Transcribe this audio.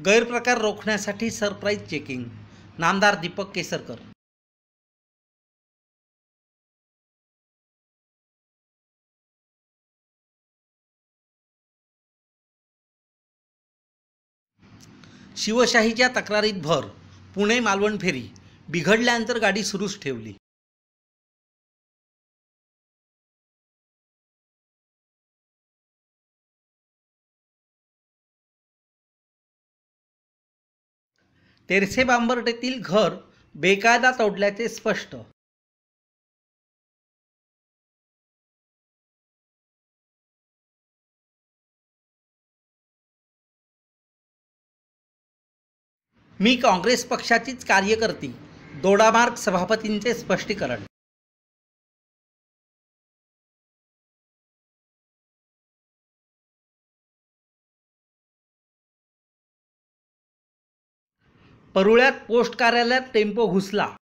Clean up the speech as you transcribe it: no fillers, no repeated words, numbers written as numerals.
गैरप्रकार रोखण्यासाठी surprise checking, नामदार दीपक केसरकर। शिवशाहीच्या तक्रारीत भर, पुणे मालवण फेरी बिघडल्यानंतर गाडी सुरूच ठेवली। तेरसे बांबर्डेतील घर बेकायदा तोडल्याचे स्पष्ट। मी काँग्रेस पक्षाचीच कार्यकर्ती, दोडामार्ग सभापतींचे स्पष्टीकरण। परुळ्यात पोस्ट कार्यालयात टेम्पो घुसला,